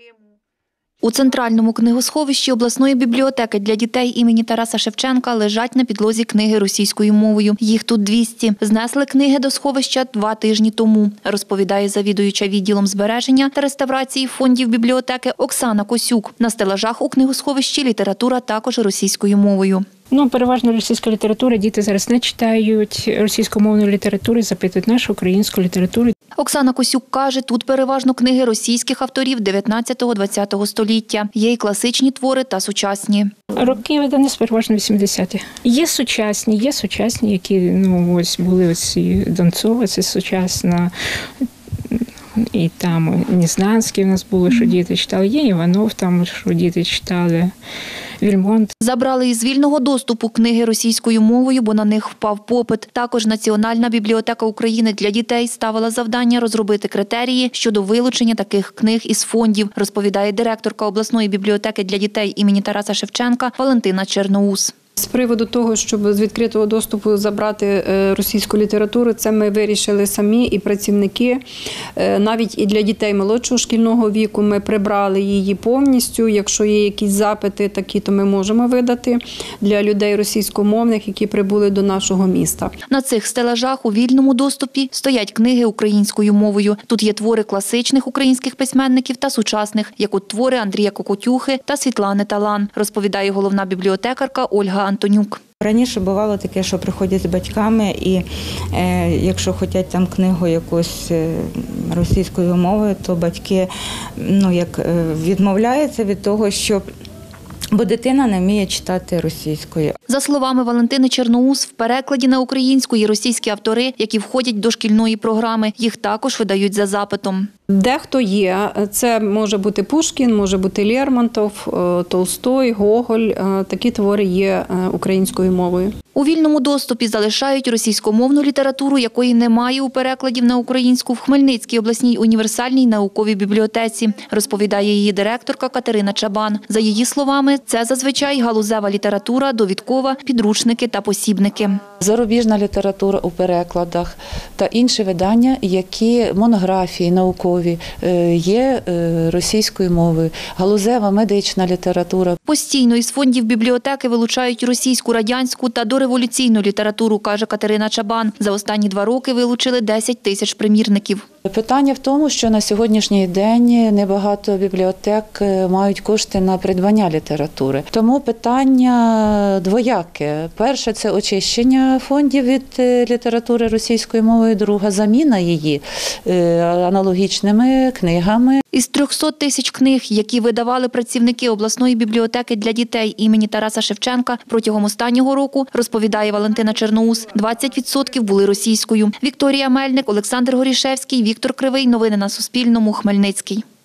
У центральному книгосховищі обласної бібліотеки для дітей імені Тараса Шевченка лежать на підлозі книги російською мовою. Їх тут 200. Знесли книги до сховища 2 тижні тому, розповідає завідуюча відділом збереження та реставрації фондів бібліотеки Оксана Косюк. На стелажах у книгосховищі література також російською мовою. Переважно російська література. Діти зараз не читають російськомовну літературу, запитують нашу українську літературу. Оксана Косюк каже, тут переважно книги російських авторів 19-20 століття. Є й класичні твори та сучасні. Роки видавництва переважно 80-ті. Є сучасні, які були і Донцова, це сучасна. І там Нізнанський у нас було, що діти читали. Є Іванов, там, що діти читали. Вільмонт. Забрали із вільного доступу книги російською мовою, бо на них впав попит. Також Національна бібліотека України для дітей ставила завдання розробити критерії щодо вилучення таких книг із фондів, розповідає директорка обласної бібліотеки для дітей імені Тараса Шевченка Валентина Черноус. З приводу того, щоб з відкритого доступу забрати російську літературу, це ми вирішили самі і працівники. Навіть і для дітей молодшого шкільного віку ми прибрали її повністю. Якщо є якісь запити такі, то ми можемо видати для людей російськомовних, які прибули до нашого міста. На цих стелажах у вільному доступі стоять книги українською мовою. Тут є твори класичних українських письменників та сучасних, як от твори Андрія Кокотюхи та Світлани Талан, розповідає головна бібліотекарка Ольга Антонюк. Раніше бувало таке, що приходять з батьками і якщо хочуть там книгу якусь російською мовою, то батьки відмовляються від того, бо дитина не вміє читати російською. За словами Валентини Черноус, в перекладі на українську є російські автори, які входять до шкільної програми. Їх також видають за запитом. Дехто є. Це може бути Пушкін, може бути Лермонтов, Толстой, Гоголь. Такі твори є українською мовою. У вільному доступі залишають російськомовну літературу, якої немає у перекладів на українську в Хмельницькій обласній універсальній науковій бібліотеці, розповідає її директорка Катерина Чабан. За її словами, це зазвичай галузева література, довідкова, підручники та посібники. Зарубіжна література у перекладах та інші видання, які монографії наукові є російською мовою, галузева медична література. Постійно із фондів бібліотеки вилучають російську, радянську та дореволюційну літературу, каже Катерина Чабан. За останні 2 роки вилучили 10 тисяч примірників. Питання в тому, що на сьогоднішній день небагато бібліотек мають кошти на придбання літератури. Тому питання двояке. Перше – це очищення фондів від літератури російською мовою, друга – заміна її аналогічними книгами. Із 300 тисяч книг, які видавали працівники обласної бібліотеки для дітей імені Тараса Шевченка протягом останнього року, розповідає Валентина Черноус, 20% були російською. Вікторія Мельник, Олександр Горішевський, Віктор Кривий. Новини на Суспільному. Хмельницький.